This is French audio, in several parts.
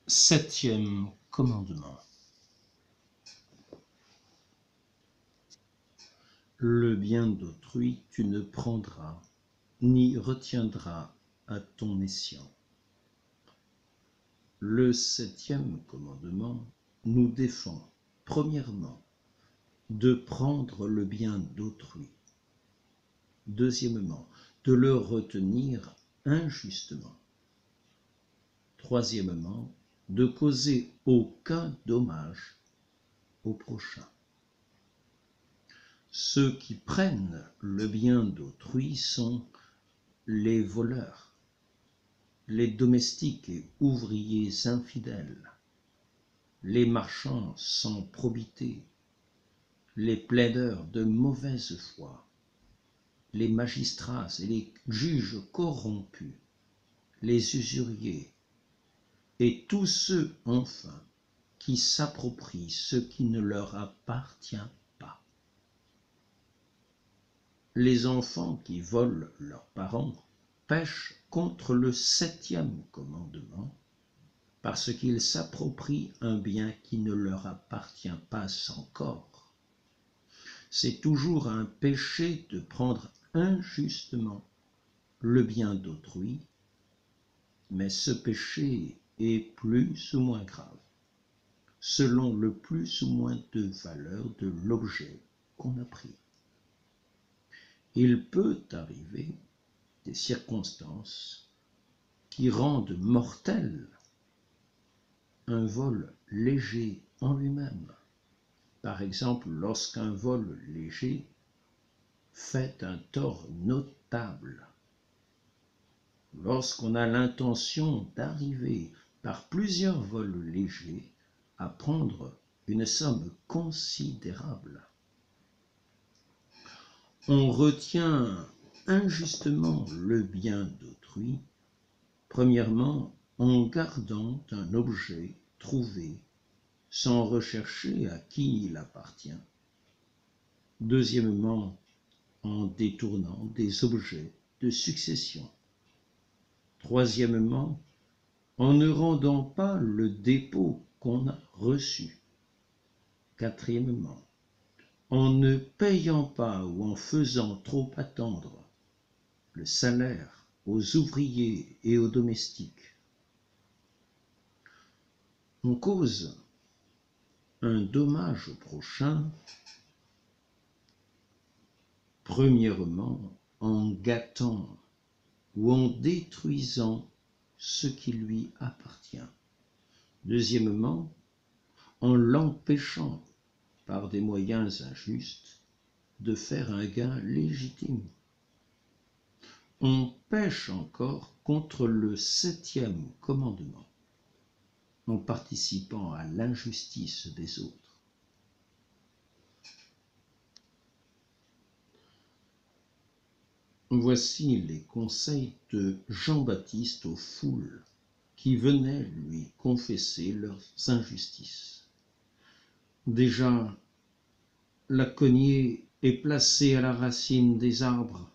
Septième commandement. Le bien d'autrui tu ne prendras, ni retiendras à ton escient. Le septième commandement nous défend, premièrement, de prendre le bien d'autrui. Deuxièmement, de le retenir injustement. Troisièmement, de causer aucun dommage au prochain. Ceux qui prennent le bien d'autrui sont les voleurs, les domestiques et ouvriers infidèles, les marchands sans probité, les plaideurs de mauvaise foi, les magistrats et les juges corrompus, les usuriers, et tous ceux, enfin, qui s'approprient ce qui ne leur appartient pas. Les enfants qui volent leurs parents pêchent contre le septième commandement, parce qu'ils s'approprient un bien qui ne leur appartient pas encore. C'est toujours un péché de prendre injustement le bien d'autrui, mais ce péché est plus ou moins grave, selon le plus ou moins de valeur de l'objet qu'on a pris. Il peut arriver des circonstances qui rendent mortel un vol léger en lui-même. Par exemple, lorsqu'un vol léger fait un tort notable, lorsqu'on a l'intention d'arriver par plusieurs vols légers à prendre une somme considérable. On retient injustement le bien d'autrui, premièrement en gardant un objet trouvé sans rechercher à qui il appartient. Deuxièmement, en détournant des objets de succession. Troisièmement, en ne rendant pas le dépôt qu'on a reçu. Quatrièmement, en ne payant pas ou en faisant trop attendre le salaire aux ouvriers et aux domestiques. On cause un dommage au prochain, premièrement en gâtant ou en détruisant ce qui lui appartient. Deuxièmement, en l'empêchant par des moyens injustes de faire un gain légitime. On pêche encore contre le septième commandement en participant à l'injustice des autres. Voici les conseils de Jean-Baptiste aux foules qui venaient lui confesser leurs injustices. Déjà, la cognée est placée à la racine des arbres.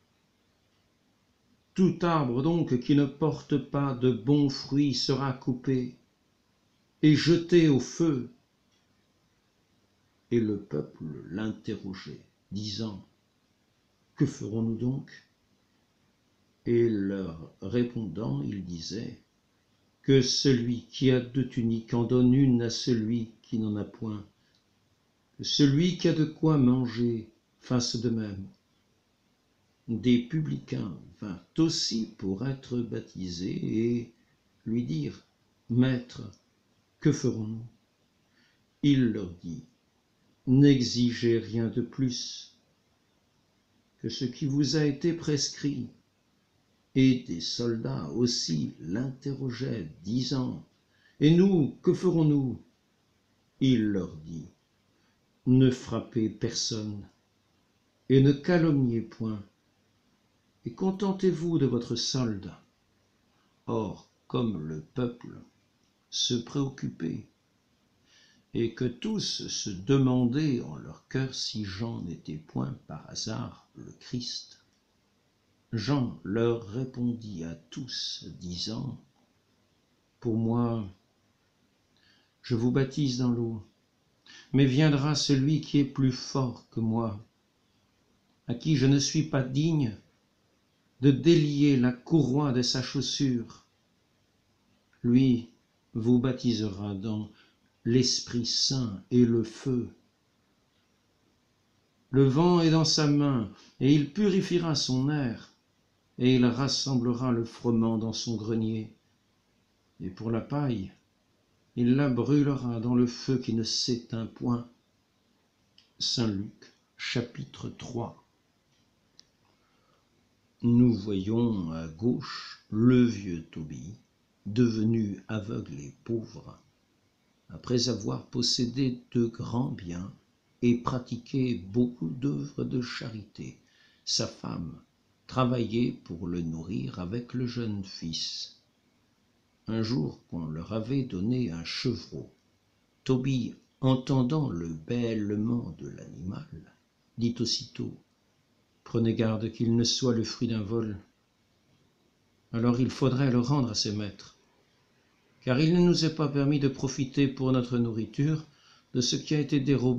Tout arbre donc qui ne porte pas de bons fruits sera coupé et jeté au feu. Et le peuple l'interrogeait, disant : Que ferons-nous donc ? Et leur répondant, il disait : Que celui qui a 2 tuniques en donne une à celui qui n'en a point. Que celui qui a de quoi manger fasse de même. Des publicains vinrent aussi pour être baptisés et lui dirent : Maître, que ferons-nous ? Il leur dit : N'exigez rien de plus que ce qui vous a été prescrit. Et des soldats aussi l'interrogeaient, disant : Et nous, que ferons-nous ? Il leur dit : Ne frappez personne et ne calomniez point, et contentez-vous de votre solde. Or, comme le peuple se préoccupait, et que tous se demandaient en leur cœur si Jean n'était point par hasard le Christ, Jean leur répondit à tous, disant : Pour moi, je vous baptise dans l'eau. Mais viendra celui qui est plus fort que moi, à qui je ne suis pas digne de délier la courroie de sa chaussure. Lui vous baptisera dans l'Esprit Saint et le feu. Le vent est dans sa main, et il purifiera son air, et il rassemblera le froment dans son grenier. Et pour la paille, il la brûlera dans le feu qui ne s'éteint point. Saint Luc, chapitre 3. Nous voyons à gauche le vieux Tobie, devenu aveugle et pauvre, après avoir possédé de grands biens et pratiqué beaucoup d'œuvres de charité. Sa femme travaillait pour le nourrir avec le jeune fils. Un jour qu'on leur avait donné un chevreau, Tobie, entendant le bêlement de l'animal, dit aussitôt: « Prenez garde qu'il ne soit le fruit d'un vol. Alors il faudrait le rendre à ses maîtres, car il ne nous est pas permis de profiter pour notre nourriture de ce qui a été dérobé. »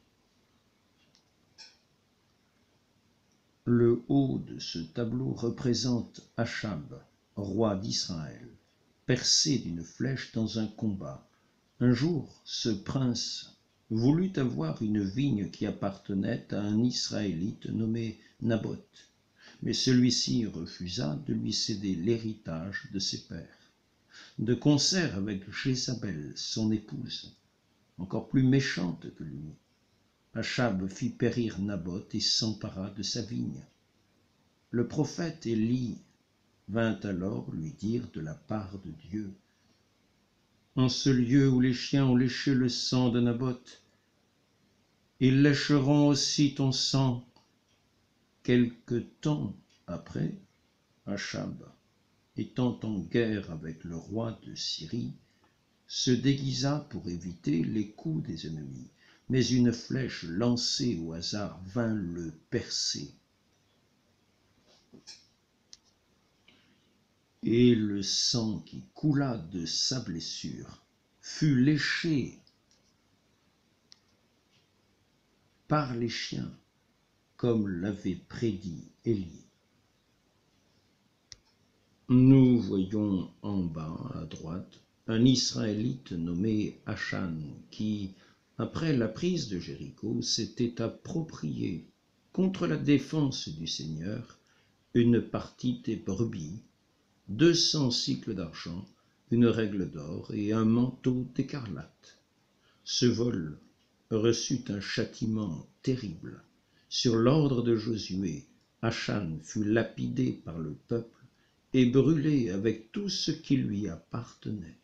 Le haut de ce tableau représente Achab, roi d'Israël, percé d'une flèche dans un combat. Un jour, ce prince voulut avoir une vigne qui appartenait à un Israélite nommé Naboth, mais celui-ci refusa de lui céder l'héritage de ses pères. De concert avec Jézabel, son épouse, encore plus méchante que lui, Achab fit périr Naboth et s'empara de sa vigne. Le prophète Élie vint alors lui dire de la part de Dieu: « En ce lieu où les chiens ont léché le sang de Naboth, ils lécheront aussi ton sang. » Quelque temps après, Achab, étant en guerre avec le roi de Syrie, se déguisa pour éviter les coups des ennemis, mais une flèche lancée au hasard vint le percer. Et le sang qui coula de sa blessure fut léché par les chiens, comme l'avait prédit Élie. Nous voyons en bas à droite un Israélite nommé Achan qui, après la prise de Jéricho, s'était approprié contre la défense du Seigneur une partie des brebis, 200 cycles d'argent, une règle d'or et un manteau d'écarlate. Ce vol reçut un châtiment terrible. Sur l'ordre de Josué, Achan fut lapidé par le peuple et brûlé avec tout ce qui lui appartenait.